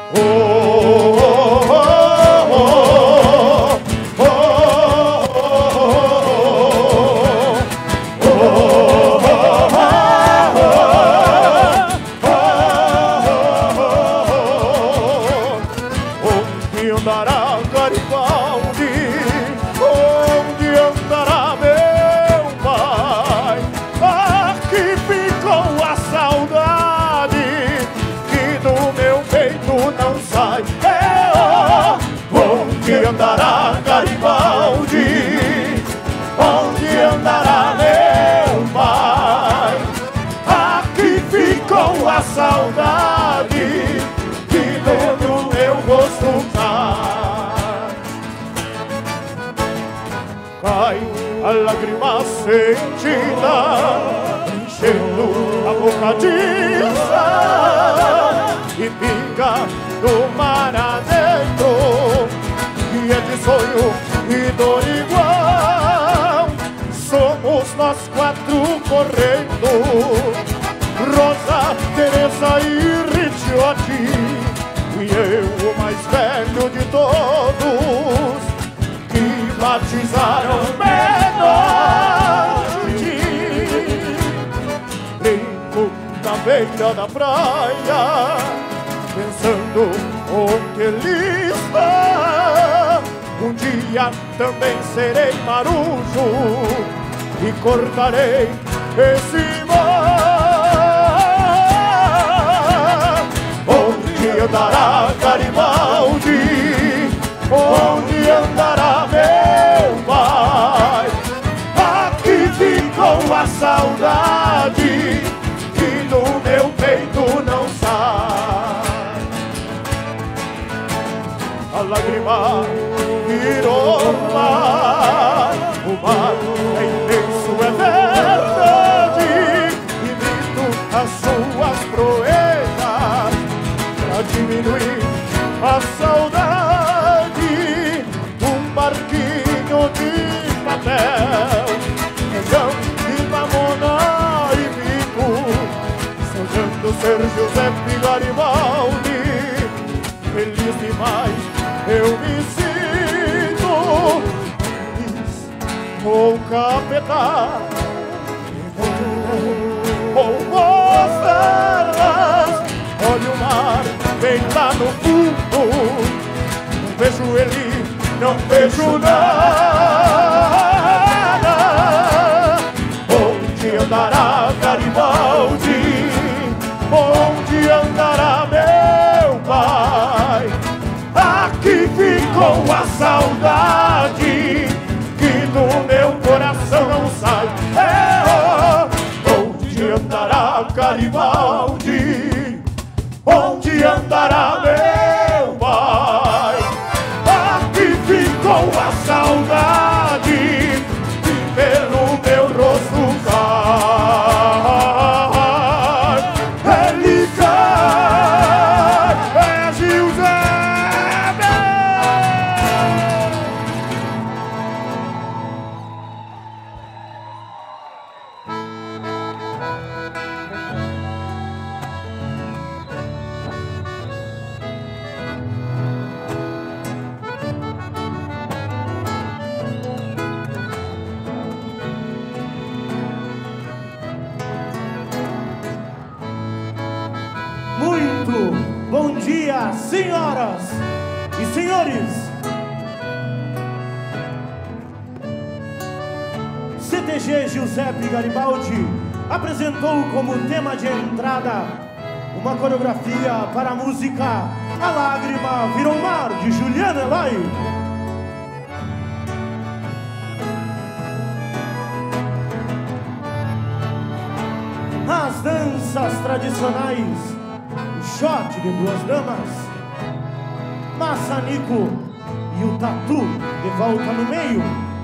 Andará Garibaldi, onde andará meu pai? Aqui ficou a saudade que dentro do meu rosto cai. Cai a lágrima sentida, enchendo a boca de sal e pinga no mar adentro. É de sonho e dor igual. Somos nós quatro correndo, Rosa, Teresa e Richiotti, e eu, o mais velho de todos, que batizaram meia-noite. Brinco na beira da praia, pensando onde ele está. Um dia também serei marujo e cortarei esse mar. Onde andará Garibaldi? Onde andará meu pai? Aqui ficou a saudade que do meu peito não sai. A lágrima virou mar, o mar é imenso, é verdade, e grito as suas proezas pra diminuir a saudade. Um barquinho de papel, feijão e mamona e bico, sonhando ser Giuseppe Garibaldi. Feliz demais eu me sinto, ou capeta, ou mostras. Olha o mar bem lá no fundo, não vejo ele, não vejo nada. Onde andará Garibaldi? Onde andará meu pai? Aqui ficou a saudade que do meu coração não sai. Onde andará Garibaldi? Onde andará meu pai? Aqui ficou a saudade que pelo meu rosto cai. Ele cai, é Giuseppe. Muito bom dia, senhoras e senhores. CTG Giuseppe Garibaldi apresentou como tema de entrada uma coreografia para a música A Lágrima Virou Mar, de Juliana Eloy. As danças tradicionais, o shot de duas damas, maçanico e o tatu de volta no meio.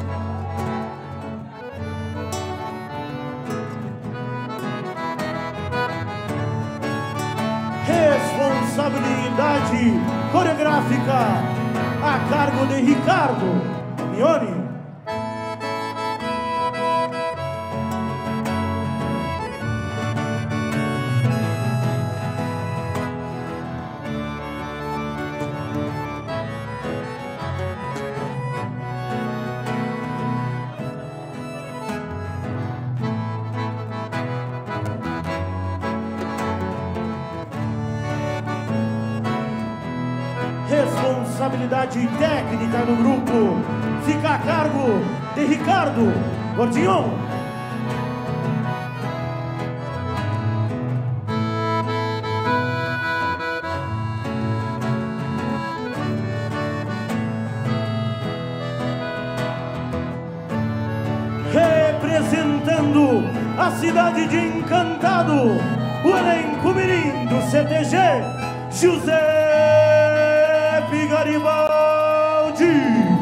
Responsabilidade coreográfica a cargo de Ricardo Mione. responsabilidade técnica no grupo fica a cargo de Ricardo Gordinho. Representando a cidade de Encantado, o elenco mirim do CTG, Giuseppe Garibaldi.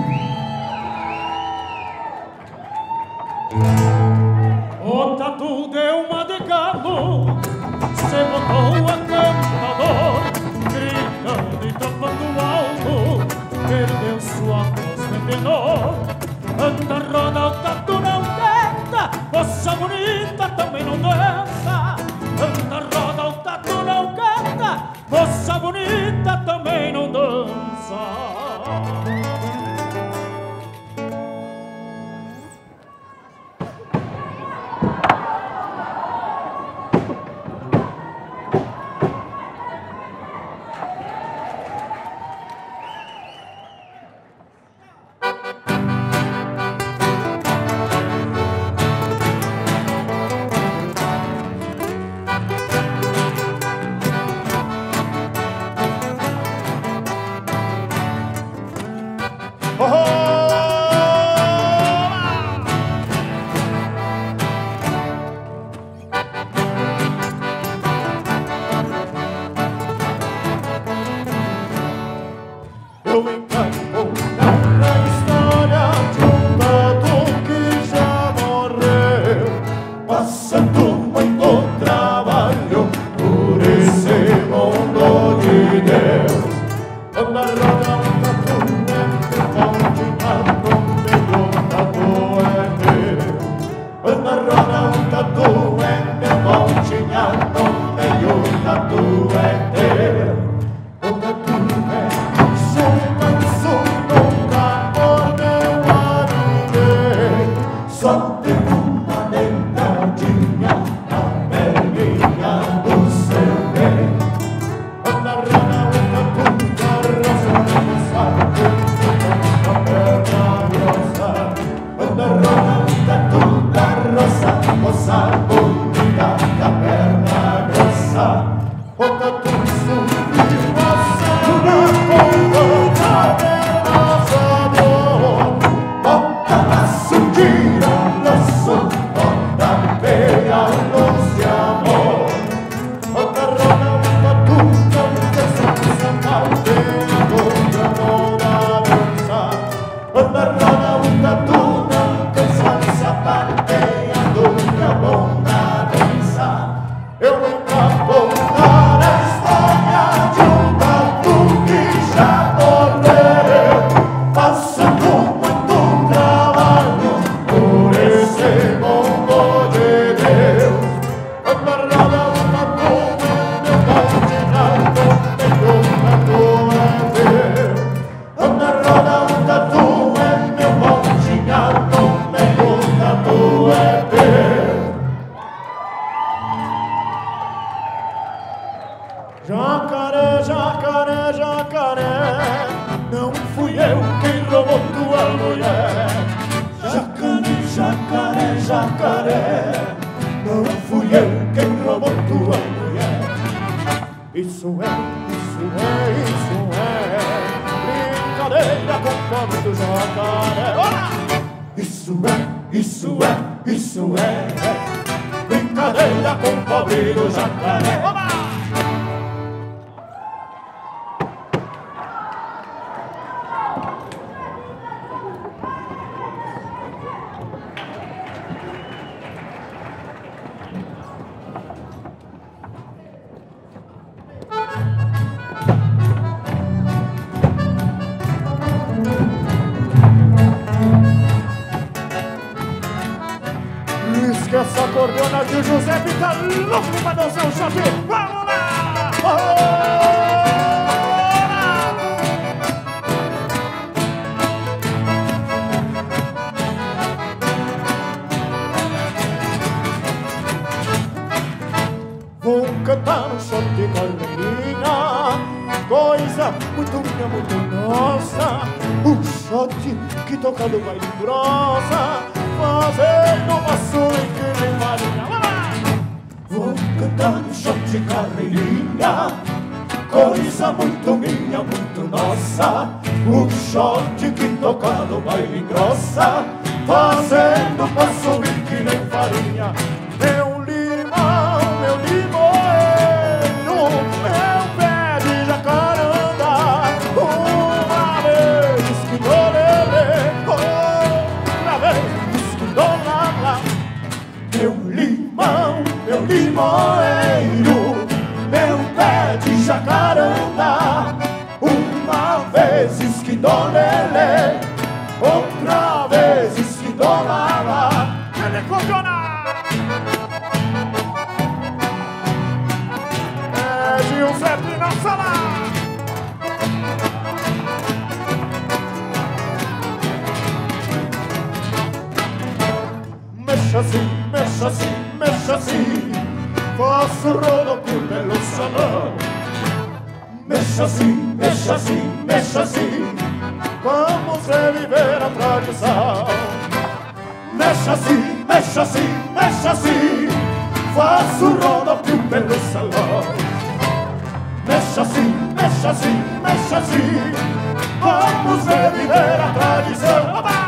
O tatu deu uma de galo, se botou a cantador, gritando e tropando alto, perdeu sua voz de tenor. Anda, roda, o tatu não canta, moça bonita também não dança. Anda, roda, o tatu não canta, moça bonita também não dança. Eu encanto na história de um tatu que já morreu, passando muito trabalho por esse mundo de Deus. Anda, roda, um tatu é meu, o tatu é meu. Anda, roda, um tatu é meu, o tatu é teu. O tatu é só tem uma dentadinha na perninha do seu bem. Anda, roda, o tatu da roça, a perna grossa. Anda, roda, o tatu da roça, moça bonita da perna grossa. O tatu subiu a cena com toda a sabor. Bota na surdina, nosso, bota feia, luz de amor. Bota roda, um tatu, não desce, sapateando pra toda dança. Bota roda, um tatu, não desce, sapateando pra toda dança. Eu vou contar a história de um tatu que já morreu, passando muito trabalho por esse mundo de Deus. Anda, roda, um tatu é meu, meu tatu é teu. Anda, roda, um tatu é meu, meu tatu é teu. Jacaré, jacaré, jacaré, não fui eu quem roubou tua mulher. Jacaré, jacaré, jacaré, não fui eu quem roubou tua mulher. Isso é brincadeira com o pobre do jacaré. Olá! Isso é brincadeira com o pobre do jacaré. Olá! Esqueça a cordona que o Giuseppe tá louco pra dançar o choque. Vamos lá! Vou cantar um shot de carreirinha, coisa muito minha, muito nossa. O shot que toca no baile grossa, fazendo uma swing que nem marinha. Vou cantar no shot de carreirinha, coisa muito minha, muito nossa. O shot que toca no baile grossa, fazendo pra subir que nem farinha. Meu limão, meu limoeiro, meu pé de jacaranda, uma vez que dou lelê, outra vez que dou lá. Meu limão, meu limoeiro, meu pé de jacaranda, uma vez que dou lelê, outra vez que dou lá. Ele é Giuseppe na sala. Mexe assim, mexe assim, mexe assim, faço rodopio pelo salão. Mexe assim, mexe assim, mexe assim, vamos reviver a tradição. Mexe assim, mexe assim, mexe assim, faço rodopio pelo salão. Mexe assim, mexe assim, mexe assim, vamos reviver a tradição. Oba!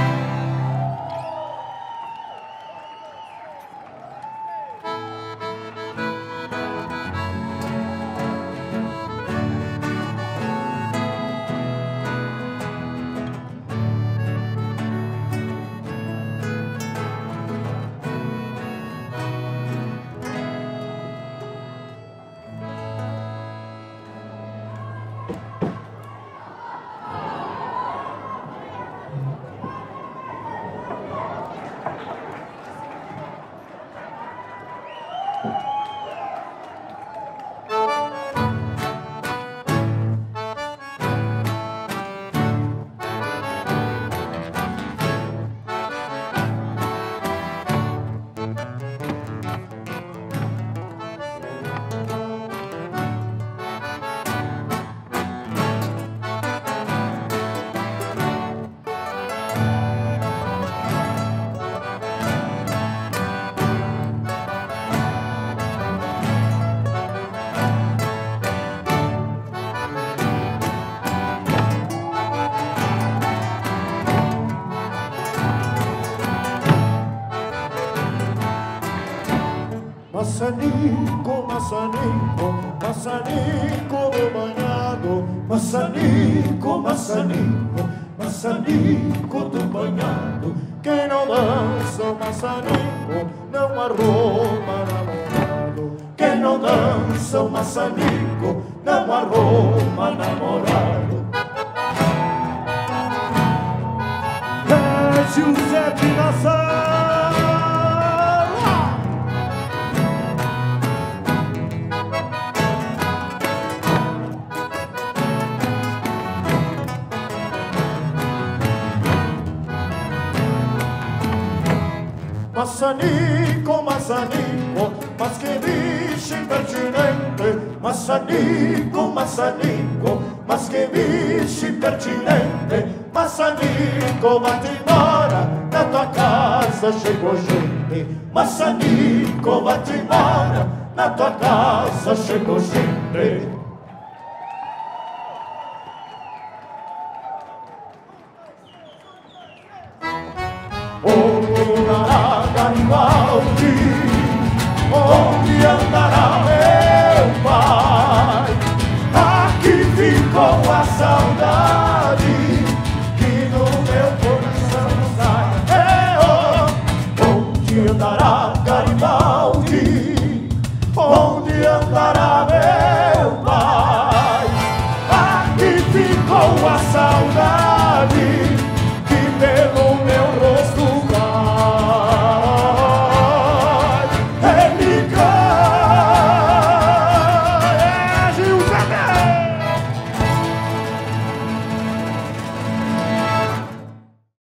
Maçanico, maçanico, maçanico do banhado. Maçanico, maçanico, maçanico do banhado. Quem não dança o maçanico não arruma namorado. Quem não dança o maçanico não arruma namorado. É Giuseppe na sala. Maçanico, maçanico, mas que bicho impertinente. Maçanico, maçanico, mas que bicho impertinente. Maçanico, vai-te embora, na tua casa chegou gente. Maçanico, vai-te embora, na tua casa chegou gente. Garibaldi, onde andará meu pai? Aqui ficou a saudade que no meu coração sai. Onde andará Garibaldi? Onde andará meu pai? Aqui ficou a saudade.